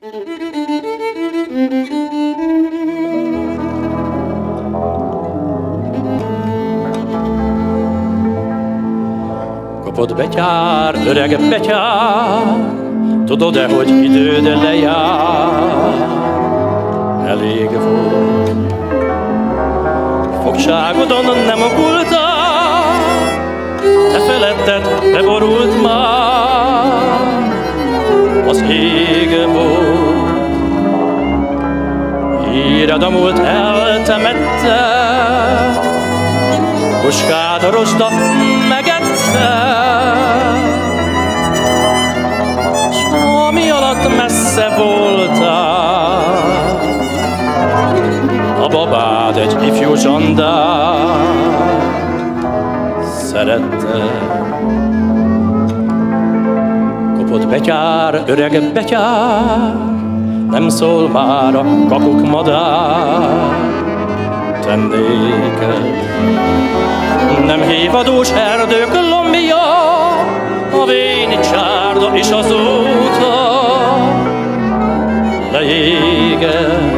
Kapott betyár, öreg betyár, tudod-e, hogy időd lejár? Elég volt. Fogságodon nem okultál, te feletted beborult már az égból. Híred a múlt eltemette, puskád a rozsda megette, s ami alatt messze voltál, a babád egy ifjú zsandár szerette. Kopott betyár, öreg betyár, nem szól már a kakuk madár, tennékes. Nem hívadós erdők lombja, a vény csárda is azóta leéget.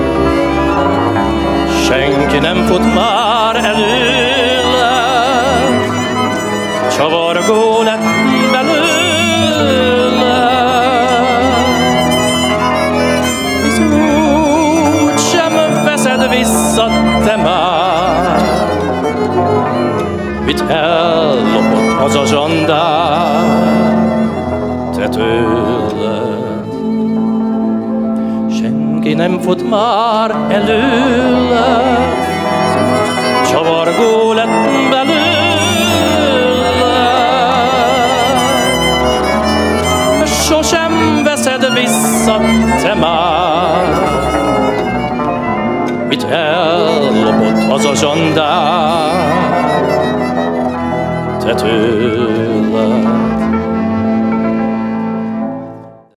Senki nem fut már előle, csavargó lett belőle. Hisz úgy sem veszed vissza te már, mit ellopott az a zsandár te tőled. Senki nem fut már előle, csavargó lett belőle. Sosem veszed vissza te már, mit ellopott az a zsandár te tőled.